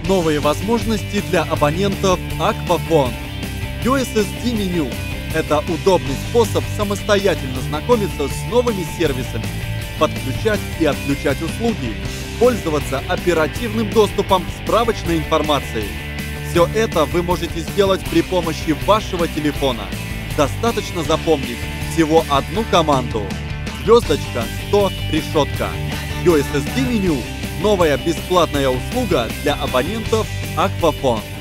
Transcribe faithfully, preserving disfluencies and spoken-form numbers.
Новые возможности для абонентов Aquafone. ю эс эс ди меню – это удобный способ самостоятельно знакомиться с новыми сервисами, подключать и отключать услуги, пользоваться оперативным доступом к справочной информации. Все это вы можете сделать при помощи вашего телефона. Достаточно запомнить всего одну команду. Звездочка сто решетка. ю эс эс ди меню – новая бесплатная услуга для абонентов Aquafone.